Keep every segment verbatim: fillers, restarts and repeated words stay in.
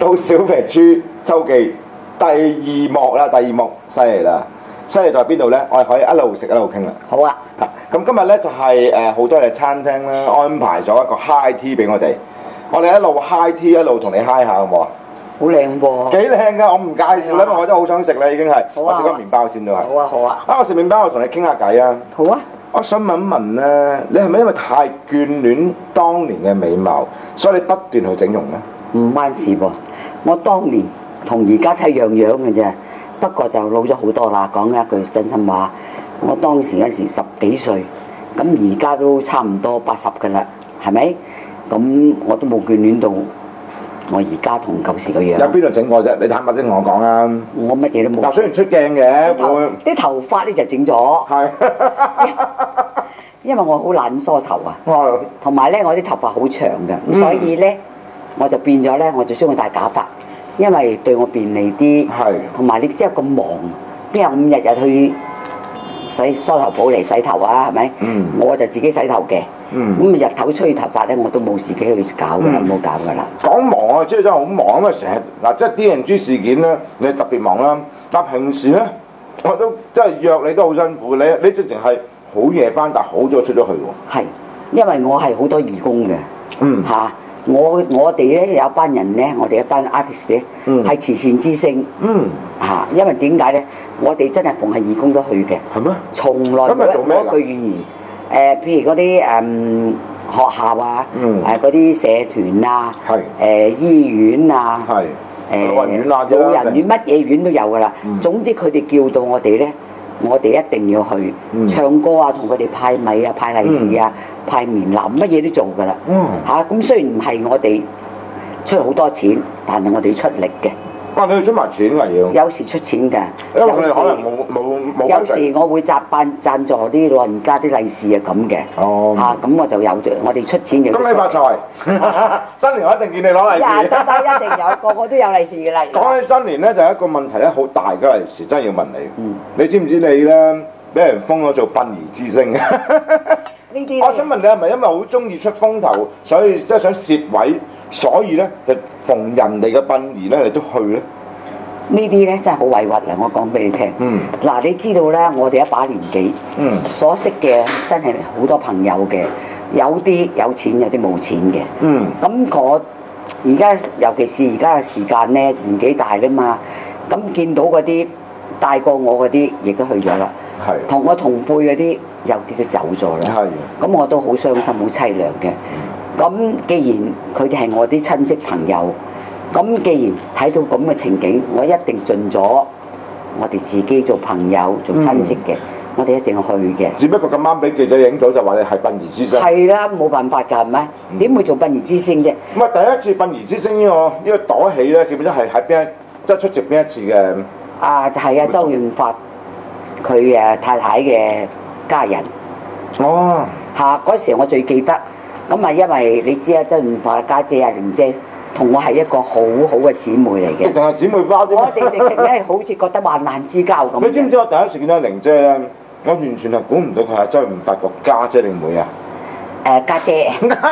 到小肥豬周記第二幕啦，第二幕犀利啦！犀利在邊度呢？我哋可以一路食一路傾啦。 好啊！ 咁今日呢，就係誒好多嘅餐廳啦，安排咗一個 high tea 俾我哋。我哋一路 high tea 一路同你 high 下好唔好啊？ 好靚喎！ 幾靚㗎！我唔介紹啦，因為我真係好想食啦，已經係。 好啊！ 我食個麵包先都係。 好啊！好啊！ 啊！我食麵包，我同你傾下偈啊！ 好啊！ 我想問一問咧，你係咪因為太眷戀當年嘅美貌，所以你不斷去整容呢？ 唔關事噃，我當年同而家睇樣樣嘅啫，不過就老咗好多啦。講一句真心話，我當時嗰時十幾歲，咁而家都差唔多八十㗎啦，係咪？咁我都冇眷戀到我而家同舊時個樣。 有邊度整過啫？你坦白啲同我講啊！ 我乜嘢都冇。 嗱，雖然出鏡嘅， 啲頭會啲頭髮咧就整咗， 係， 因為我好懶梳頭啊， 係同埋咧我啲頭髮好長嘅，咁所以咧我就變咗咧，我就中意戴假髮，因為對我便利啲， 係同埋你即係咁忙，邊有咁日日去洗梳頭鋪嚟洗頭啊？係咪？ 嗯我就自己洗頭嘅， 嗯咁日頭吹頭髮咧，我都冇自己去搞噶啦，冇、搞噶啦。 講忙啊，即係真係好忙，因為成日嗱，即係 D N G 事件咧，你特別忙啦。但平時咧，我都即係約你都好辛苦，你你直情係好夜翻，但好早出咗去喎。 係，因為我係好多義工嘅， 嗯嚇、我我哋咧有一班人咧，我哋一班 artist 咧， 嗯係慈善之星， 嗯， 嚇、因為點解咧？我哋真係逢係義工都去嘅， 係咩？ 從來咁係做咩㗎冇一句怨言。誒、譬如嗰啲誒學校啊， 嗯誒嗰啲社團啊， 係誒、醫院啊， 係誒老人院啊老人院乜嘢院都有噶啦。 嗯總之佢哋叫到我哋咧，我哋一定要去、 嗯唱歌啊，同佢哋派米啊、派利是啊、派棉籃，乜嘢都做噶啦。 嗯嚇咁、雖然唔係我哋出好多錢，但係我哋出力嘅。 哇！你要出埋錢㗎要， 有時出錢㗎， 因為有時佢哋可能冇冇冇有時我會贊辦贊助啲老人家啲利是啊咁嘅。 哦嚇咁、我就有我哋出錢嘅。 恭喜發財！新年我一定見你攞利是。 呀得得一定有，個個都有利是嘅啦。 講起新年咧，就有一個問題咧，好大嘅利是，真係要問你。 嗯你知唔知你咧俾人封咗做殯儀之星？ 呢啲我想問你係咪因為好中意出風頭，所以即係想攝位，所以咧就逢人哋嘅殯儀咧，你都去咧？ 呢啲咧真係好委屈啦！我講俾你聽。 嗯。 嗱，你知道咧，我哋一把年紀， 嗯。 所識嘅真係好多朋友嘅，有啲有錢，有啲冇錢嘅。 嗯。 咁我而家尤其是而家嘅時間咧，年紀大啦嘛，咁見到嗰啲大過我嗰啲，亦都去咗啦。 係。 同我同輩嗰啲，有啲都走咗啦。 係。 咁我都好傷心，好凄涼嘅。咁既然佢哋係我啲親戚朋友，咁既然睇到咁嘅情景，我一定盡咗我哋自己做朋友、做親戚嘅，嗯、我哋一定要去嘅。 只不過咁啱俾記者影到，就話你係殯儀之星。 係啦，冇辦法㗎，係咪？點、嗯、會做殯儀之星啫？ 咁啊，第一次殯儀之星呢、呢個呢、呢個朵起咧，記唔記得係喺邊一即係出席邊一次嘅？ 啊，就係、是、啊，周潤發佢誒太太嘅家人。 哦。 嚇！嗰時我最記得，咁啊，因為你知啊，周潤發家姐啊，玲姐。同我係一個好好嘅姊妹嚟嘅， 直情係姊妹花啫。 我哋直情咧好似覺得患難之交咁。 你知唔知我第一次見到玲姐咧，我完全係估唔到佢係周潤發個家姐定妹啊？ 誒家姐，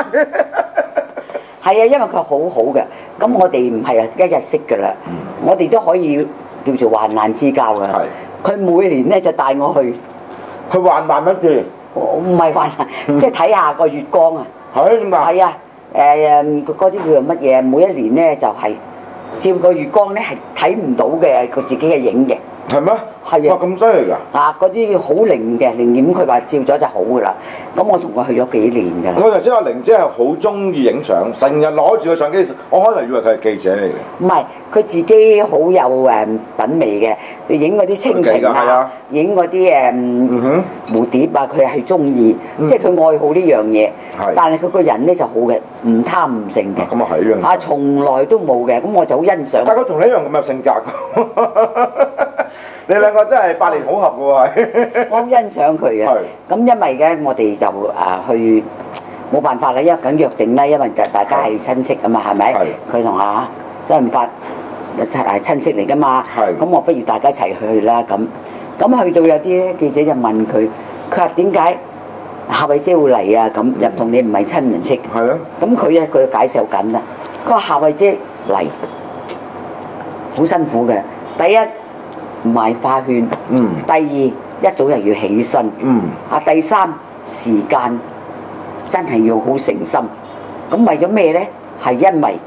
係啊，因為佢好好嘅，咁我哋唔係啊一日識㗎啦，嗯、我哋都可以叫做患難之交㗎。係是，佢每年咧就帶我去， 去患難乜嘢？ 唔係患難，嗯、即係睇下個月光啊！ 係點解？ 係啊。誒誒，嗰啲叫做乜嘢？每一年咧就係、是、照個月光咧，係睇唔到嘅佢自己嘅影嘅。 係咩？ 係啊！ 咁犀利㗎！ 啊，嗰啲好靈嘅靈驗，佢話照咗就好㗎啦。咁我同佢去咗幾年㗎啦。 我就知阿玲姐係好中意影相，成日攞住個相機。我開頭以為佢係記者嚟嘅。唔係，佢自己好有誒品味嘅，佢影嗰啲蜻蜓啊，影嗰啲誒蝴蝶啊，佢係中意，嗯、即係佢愛好呢樣嘢。係。但係佢個人咧就好嘅，唔貪唔成嘅。 咁啊係呢樣。 啊，從來都冇嘅，咁我就好欣賞。 但係佢同你一樣咁有性格。你兩個真係百年好合嘅喎， 我好欣賞佢嘅。咁因為嘅我哋就啊去冇辦法啦，因為梗約定啦，因為大家係親戚啊嘛，係咪？佢同阿周潤發係親戚嚟㗎嘛。咁我不如大家一齊去啦咁。咁去到有啲記者就問佢，佢話點解夏慧姐會嚟啊？咁又同你唔係親人戚。係啊。咁佢一句解釋好緊啦。佢話夏慧姐嚟好辛苦嘅。第一賣花圈， 嗯， 第二一早就要起身， 嗯， 啊第三時間真係要好誠心。咁為咗咩咧？係因為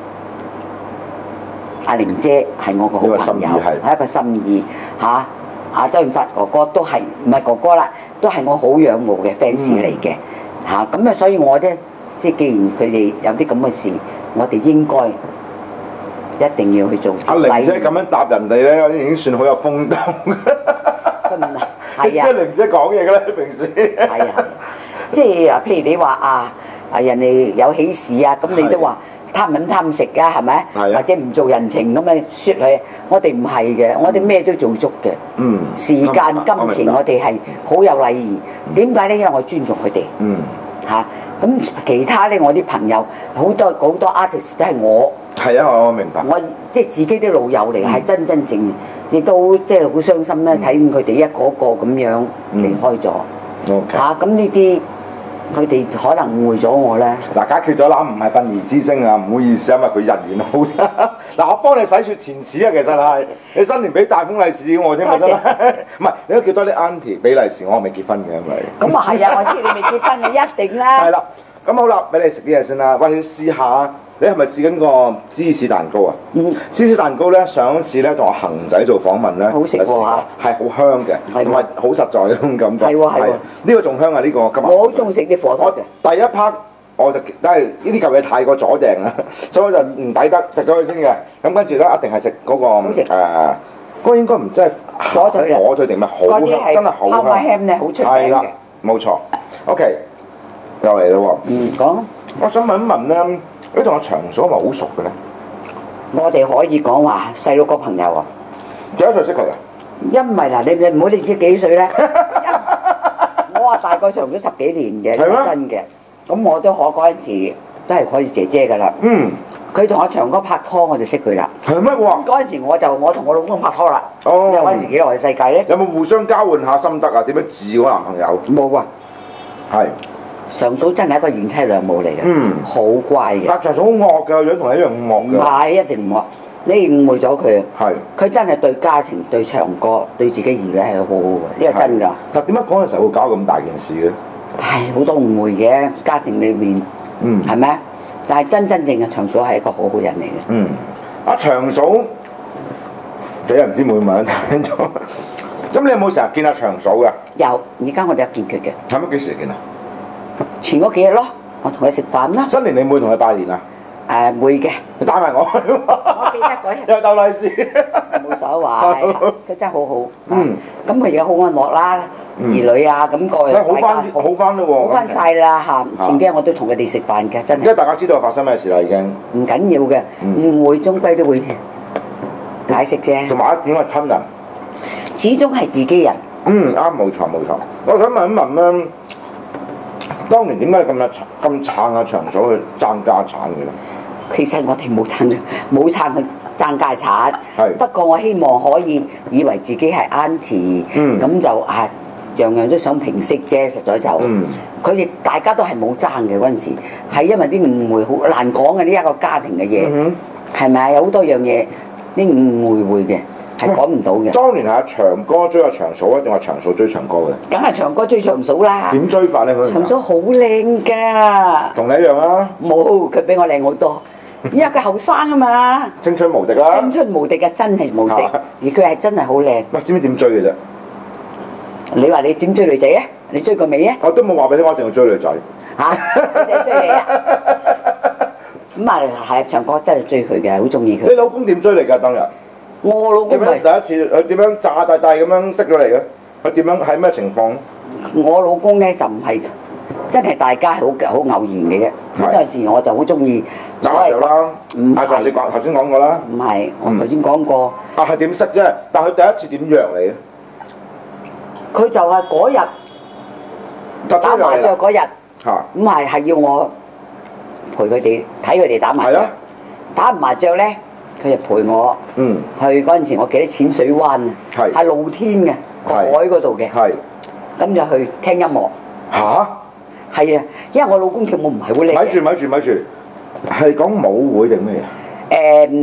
阿玲姐係我個好朋友，係一個心意嚇。阿周潤發哥哥都係唔係哥哥啦，都係我好仰慕嘅 fans 嚟嘅嚇。咁啊，所以我咧即係既然佢哋有啲咁嘅事，我哋應該一定要去做。 阿玲姐咁樣答人哋咧，已經算好有風度。 係啊， 即係玲姐講嘢嘅咧，平時。 係啊，即係啊，譬如你話啊啊人哋有喜事啊，咁你都話。貪唔貪食㗎係咪？或者唔做人情咁樣説佢，我哋唔係嘅，我哋咩都做足嘅。嗯，時間、金錢，我哋係好有禮儀。點解咧？因為我尊重佢哋。嗯，嚇咁其他咧，我啲朋友好多好多 artist 都係我。係啊，我明白。我即係自己啲老友嚟，係真真正，亦都即係好傷心咧，睇見佢哋一個個咁樣離開咗。嚇咁呢啲。佢哋可能誤會咗我咧。嗱，解決咗啦，唔係殯儀之星啊，唔好意思，因為佢人緣好。嗱，我幫你洗雪前恥啊，其實係你新年俾大封利是我添啊，真係。唔係，你都叫多啲 auntie 俾利是，我未結婚嘅，因為。咁啊係啊，我知你未結婚啊，一定啦。係啦，咁好啦，俾你食啲嘢先啦，喂，你試下。你係咪試緊個芝士蛋糕啊？嗯，芝士蛋糕咧，上一次咧同我恒仔做訪問咧，好食喎嚇，係好香嘅，同埋好實在嗰種感覺。係喎係喎，呢個仲香啊！呢個今日我好中意食啲火腿嘅。第一 part 我就都係呢啲嚿嘢太過阻埞啦，所以我就唔抵得食咗佢先嘅。咁跟住咧一定係食嗰個誒，嗰個應該唔真係火腿火腿定咩？好香，真係好香。Parma ham 咧好出名嘅。係啦，冇錯。OK，又嚟啦喎。嗯，講。我想問一問咧。你同阿長嫂係咪好熟嘅咧？我哋可以講話細佬哥朋友啊。幾多歲識佢啊？因為嗱，你你唔好你知幾歲咧？我話大概長咗十幾年嘅，係真嘅。咁我都可嗰陣時都係可以姐姐㗎啦。嗯。佢同阿長哥拍拖，我就識佢啦。係咩喎？嗰陣時我就我同我老公拍拖啦。哦。因為嗰陣時幾耐嘅世界咧？有冇互相交換下心得啊？點樣治我男朋友？冇啊。係。長嫂真係一個賢妻良母嚟嘅，嗯，好乖嘅。但長嫂好惡嘅，樣同你一樣咁惡嘅。唔係，一定唔惡。你誤會咗佢。係。佢真係對家庭、對長哥、對自己兒女係好好嘅，呢個真㗎。但點解嗰陣時候會搞咁大件事嘅？唉，好多誤會嘅家庭裏面，嗯，係咪？但係真真正嘅長嫂係一個好好人嚟嘅。嗯。阿長嫂，幾人唔知會唔會聽咗？咁你有冇成日見阿長嫂㗎？有，而家我哋有見佢嘅。係咪幾時見啊？前嗰幾日咯，我同佢食飯啦。新年你唔會同佢拜年啊？誒會嘅，你帶埋我。我記得嗰日又鬥利是，冇所謂。佢真係好好。嗯。咁佢而家好安樂啦，兒女啊咁過去。好翻，好翻咯喎。好翻晒啦嚇！前幾日我都同佢哋食飯嘅，真係。因為大家知道發生咩事啦，已經。唔緊要嘅，誤會終歸都會解釋啫。同埋一點係親人，始終係自己人。嗯，啱，冇錯冇錯。我想問一問咧。當年點解咁啊咁撐阿長嫂去爭家產嘅咧？其實我哋冇撐佢，冇撐佢爭家產。係。不過我希望可以以為自己係 auntie，咁就啊樣樣都想平息啫。實在就，佢哋大家都係冇爭嘅嗰陣時，係因為啲誤會好難講嘅呢一個家庭嘅嘢，係咪啊？有好多樣嘢啲誤會會嘅。係講唔到嘅。當年係阿長哥追阿長嫂啊，定係長嫂追長哥嘅？梗係長哥追長嫂啦。點追法咧？佢長嫂好靚㗎。同你一樣啊？冇，佢比我靚好多。因為佢後生啊嘛。青春無敵啦！青春無敵嘅，真係無敵。而佢係真係好靚。喂，知唔知點追嘅啫？你話你點追女仔啊？你追過未啊？我都冇話俾你聽，我一定要追女仔。嚇！女仔追你啊？咁啊，係長哥真係追佢嘅，好中意佢。你老公點追你㗎？當日？我老公係第一次，佢點樣炸大大咁樣識咗嚟嘅？佢點樣係咩情況？我老公咧就唔係真係大家係好好偶然嘅啫。咁有時我就好中意打麻雀啦。唔係頭先講頭先講過啦。唔係，我頭先講過。啊，係點識啫？但係佢第一次點約你咧？佢就係嗰日打麻雀嗰日。嚇！咁係係要我陪佢哋睇佢哋打麻雀。打唔麻雀咧？佢就陪我，嗯，去嗰陣時，我記得淺水灣啊，係係露天嘅個海嗰度嘅，係咁就去聽音樂。嚇，係啊，因為我老公跳舞唔係好叻。咪住咪住咪住，係講舞會定咩啊？誒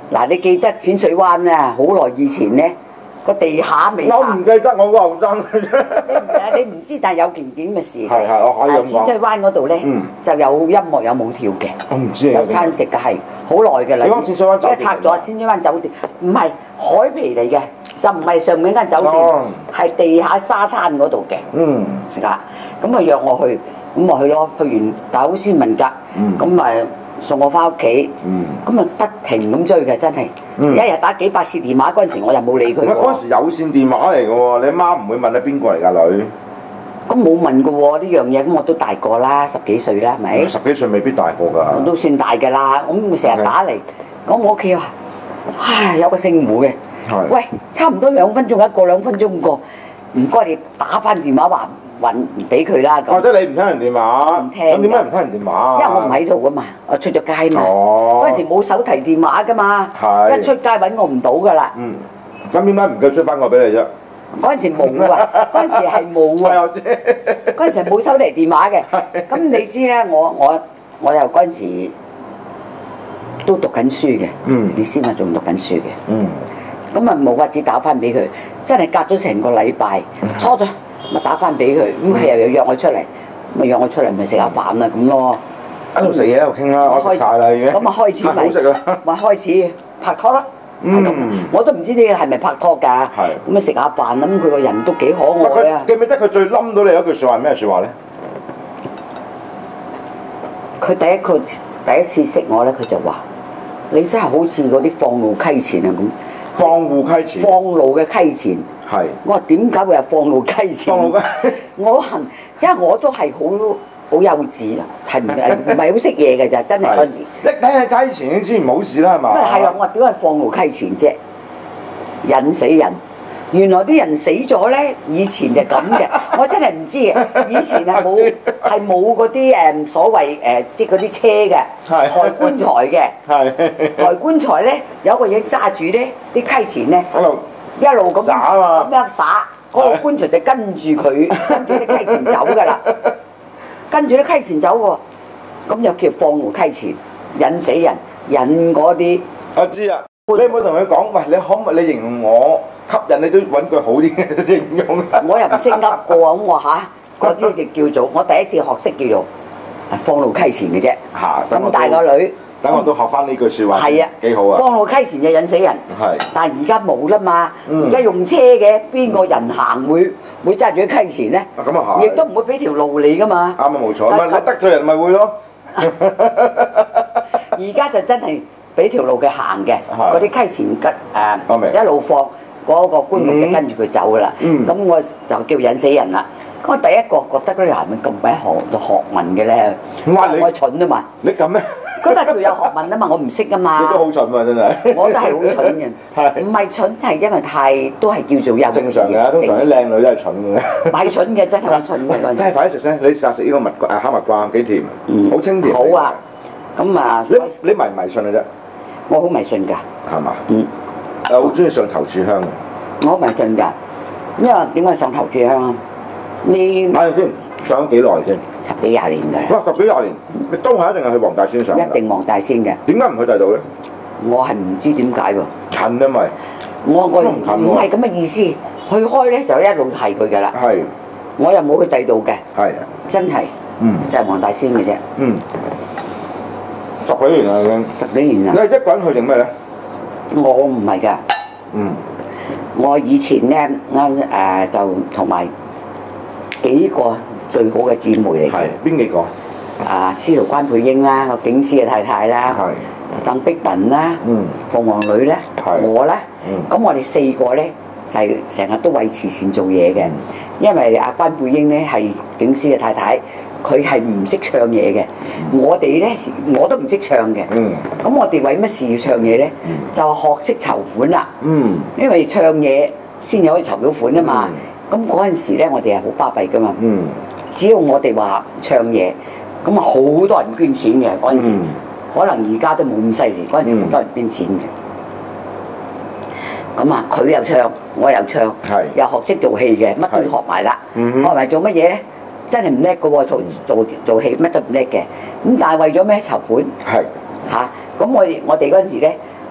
嗱，你記得淺水灣啊？好耐以前咧，個地下未我唔記得，我好後生嘅啫。 你唔知，但係有件件嘅事。 係係，我可以咁講。 淺水灣嗰度咧， 嗯、 就有音樂有舞跳嘅。 我唔知有餐食嘅係好耐嘅啦。 你講淺水灣酒店？ 而家拆咗淺水灣酒店，唔係海皮嚟嘅，就唔係上面間酒店，係、哦、地下沙灘嗰度嘅。嗯，食啦。咁啊約我去，咁我去咯。去完但係好斯文㗎。咁咪、嗯、送我翻屋企。咁啊、嗯、不停咁追嘅，真係。嗯、一日打幾百次電話，嗰陣時我又冇理佢。 嗰陣時有線電話嚟嘅喎，你阿媽唔會問你邊個嚟㗎女？ 咁冇問過喎呢樣嘢，咁我都大個啦，十幾歲啦，係咪？ 十幾歲未必大個㗎。 我都算大㗎啦，咁佢成日打嚟，講 Okay. 我屋企話，唉有個姓胡嘅，的喂差唔多兩分鐘一個，兩分鐘一個，唔該你打翻電話話揾俾佢啦。 或者你唔聽人電話？唔聽。咁點解唔聽人電話？ 因為我唔喺度㗎嘛，我出咗街嘛。 哦。 嗰陣時冇手提電話㗎嘛， 的一出街揾我唔到㗎啦。 嗯。咁點解唔夠出翻個俾你啫？ 嗰陣時冇啊，嗰陣時係冇啊，嗰陣時冇手提電話嘅。咁你知咧，我我我又嗰陣時都讀緊書嘅。嗯。你先話仲讀緊書嘅。嗯。咁啊冇法子打翻俾佢，真係隔咗成個禮拜，錯咗咪打翻俾佢。咁佢又又約我出嚟，咪約我出嚟咪食下飯啊咁咯。 喺度食嘢喺度傾啦，我食曬啦已經。 咁啊開始咪好食啦， 咪開始拍拖啦。嗯，我都唔知你係咪拍拖㗎。係。咁啊食下飯，咁佢個人都幾可愛啊。 記唔記得佢最冧到你有一句説話係咩説話咧？ 佢第一個第一次識我咧，佢就話：你真係好似嗰啲放路溪錢啊咁。 放路溪錢。放路嘅溪錢。係。我話點解會係放路溪錢？放路溪。我行，因為我都係好。好幼稚啊，係唔係唔係好識嘢嘅咋？真係嗰陣時， 一睇下溪錢已經知唔好事啦，係嘛？ 係啊，我話點解放路溪錢啫？引死人！原來啲人死咗咧，以前就咁嘅，我真係唔知嘅。以前係冇係冇嗰啲誒所謂誒，即係嗰啲車嘅抬棺材嘅。係抬棺材咧，有個嘢揸住咧，啲溪錢咧，一路咁咁樣撒，嗰個棺材就跟住佢，跟住啲溪錢走㗎啦。跟住啲溪錢走喎，咁又叫放路溪錢，引死人，引嗰啲。 我知啊，你有冇同佢講？喂，你可唔可以你形容我吸引？你都揾句好啲嘅形容。我又唔識噏過咁我嚇， 嗰啲就叫做我第一次學識叫做放路溪錢嘅啫。 嚇！ 咁大個女， 等我都學翻呢句説話。係啊，幾好啊！ 放路溪錢就引死人。係。但係而家冇啦嘛，而家用車嘅，邊個人行會？會揸住啲溪錢咧， 咁啊亦都唔會俾條路你噶嘛。 啱啊，冇錯。咪得罪人咪會咯。 而家就真係俾條路佢行嘅，嗰啲溪錢吉誒一路放，嗰個棺木就跟住佢走噶啦。咁我就叫引死人啦。咁我第一個覺得嗰啲男人咁鬼學到學問嘅咧，我蠢啊嘛。 你咁咩？ 覺得佢有學問啊嘛，我唔識啊嘛。 你都好蠢喎，真係。 我都係好蠢嘅，唔係蠢係因為太都係叫做幼稚。正常嘅，通常啲靚女都係蠢嘅。 唔係蠢嘅，真係好蠢嘅。 真係快啲食先，你試下食呢個蜜誒哈密瓜幾甜，好清甜。 好啊，咁啊， 你你迷唔迷信嘅啫？ 我好迷信㗎。 係嘛？嗯。誒，好中意上頭柱香嘅。 我好迷信㗎，因為點解上頭柱香啊？你睇下先，上咗幾耐先？ 十幾廿年㗎。 哇！十幾廿年，你都係一定係去黃大仙上。 一定黃大仙嘅。 點解唔去第度咧？ 我係唔知點解喎。 近啊咪。 我個唔係咁嘅意思，去開咧就一路係佢㗎啦。係。我又冇去第度嘅。係。真係。嗯。就係黃大仙嘅啫。嗯。 十幾年啦已經。 十幾年啦。 你係一個人去定咩咧？ 我唔係㗎。嗯。我以前咧，啱誒就同埋幾個最好嘅姊妹嚟嘅。係邊幾個？ 啊，司徒關佩英啦，個警司嘅太太啦，鄧碧雲啦，嗯，鳳凰女咧，我咧，咁我哋四個咧就係成日都為慈善做嘢嘅，因為阿關佩英咧係警司嘅太太，佢係唔識唱嘢嘅，我哋咧我都唔識唱嘅，嗯，咁我哋為乜事要唱嘢咧？就學識籌款啦，嗯，因為唱嘢先有可以籌到款啊嘛，咁嗰陣時咧我哋係好巴閉噶嘛，嗯，只要我哋話唱嘢。咁啊，好多人捐錢嘅嗰陣時，可能而家都冇咁犀利。嗰陣時好多人捐錢嘅。咁啊，佢又唱，我又唱，又學識做戲嘅，乜都學埋啦。學埋做乜嘢咧？真係唔叻嘅喎，做做做戲乜都唔叻嘅。咁但係為咗咩籌款？係嚇。咁我我哋嗰陣時咧，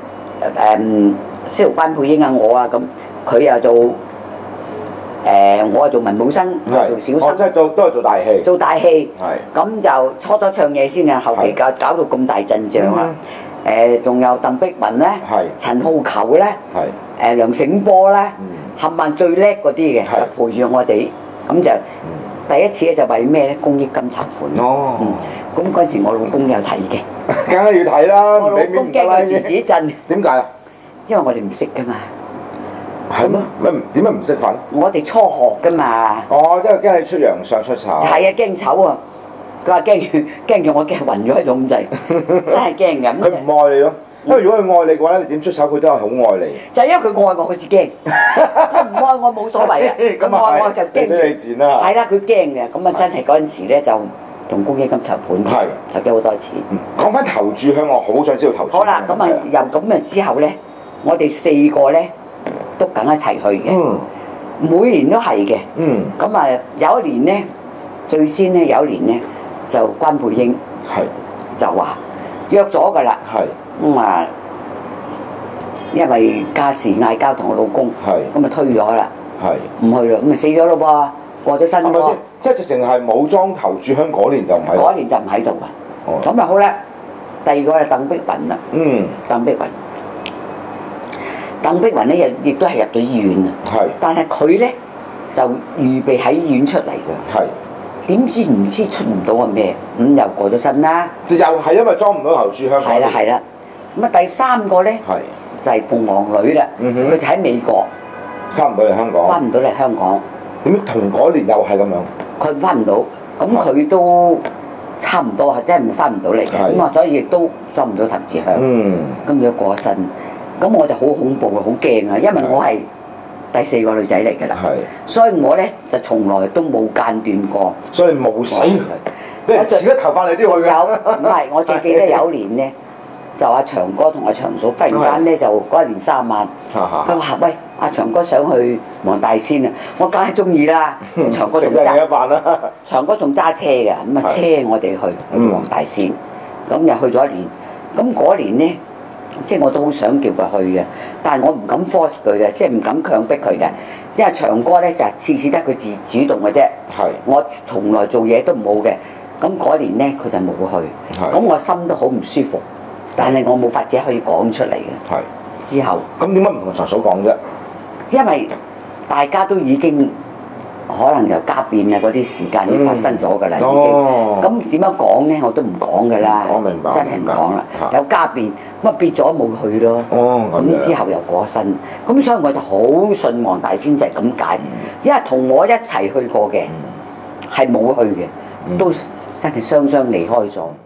誒司徒關佩英啊，我啊咁，佢又做誒、呃，我係做文武生，我係做小生， 哦，即係做都係做大戲， 做大戲。 係咁就初初唱嘢先啊，後期搞搞到咁大陣仗啊！誒，仲有鄧碧雲咧，陳浩球咧，誒梁醒波咧，冚唪唥最叻嗰啲嘅，陪住我哋，咁就第一次咧就為咩咧？公益金籌款。哦，咁嗰陣時我老公有睇嘅， 梗係要睇啦。 我老公驚佢自己震。 點解啊？ 因為我哋唔識噶嘛。 係咩？咩點解唔識份？ 我哋初學噶嘛。 哦，即係驚你出洋相出醜。 係啊，驚醜啊！佢話驚住驚住我驚暈咗喺度咁滯，真係驚㗎。 佢唔愛你咯，因為如果佢愛你嘅話咧，你點出手佢都係好愛你。 就係因為佢愛我，佢至驚。佢唔愛我冇所謂啊，佢愛我就驚住。 你賤啦！ 係啦，佢驚嘅，咁啊真係嗰陣時咧就同公益金籌款，係籌咗好多錢。 講翻投注香，我好想知道投注。 好啦，咁啊由咁啊之後咧，我哋四個咧都梗一齊去嘅。嗯。每年都係嘅。嗯。咁啊有一年咧，最先咧有一年咧。就關佩英係就話約咗㗎啦，咁啊因為家事嗌交同我老公，咁啊推咗啦，唔去啦，咁咪死咗咯噃，過咗身咯。係咪先？ 即係直情係武裝投注香嗰年就唔喺。 嗰年就唔喺度啊。咁啊好啦，第二個係鄧碧雲啦。嗯，鄧碧雲，鄧碧雲咧亦亦都係入咗醫院啊。係，但係佢咧就預備喺醫院出嚟㗎。係。點知唔知出唔到係咩？咁又過咗身啦。 就又係因為裝唔到投注香。 係啦係啦。咁啊第三個咧，就係鳳凰女啦。佢就喺美國， 翻唔到嚟香港。 翻唔到嚟香港。 點解同嗰年又係咁樣？ 佢翻唔到，咁佢都差唔多係真係翻唔到嚟嘅。咁啊，所以亦都裝唔到投注香。嗯。咁就過咗身，咁我就好恐怖啊，好驚啊，因為我係第四個女仔嚟㗎啦，所以我咧就從來都冇間斷過， 所以冇死。你自己頭髮你都要去嘅。 有唔係？我最記得有年咧，就阿長哥同阿長嫂忽然間咧就嗰一年三晚，佢話：喂，阿長哥想去黃大仙啊！我梗係中意啦。長哥仲揸，長哥仲揸車嘅，咁啊車我哋去去黃大仙，咁又去咗一年。咁嗰年咧。即係我都好想叫佢去嘅，但係我唔敢 force 佢嘅，即係唔敢強迫佢嘅。因為長哥咧就係次次得佢自主動嘅啫，係我從來做嘢都冇嘅。咁嗰年咧佢就冇去，咁我心都好唔舒服，但係我冇法子可以講出嚟嘅。係之後， 咁點解唔同長嫂講啫？ 因為大家都已經可能由家變啊嗰啲時間已經發生咗㗎啦，已經。咁點樣講咧？我都唔講㗎啦。我明白，真係唔講啦。有家變，咁啊變咗冇去咯。哦，咁之後又過身，咁所以我就好信黃大仙就係咁解，因為同我一齊去過嘅係冇去嘅，都真係雙雙離開咗。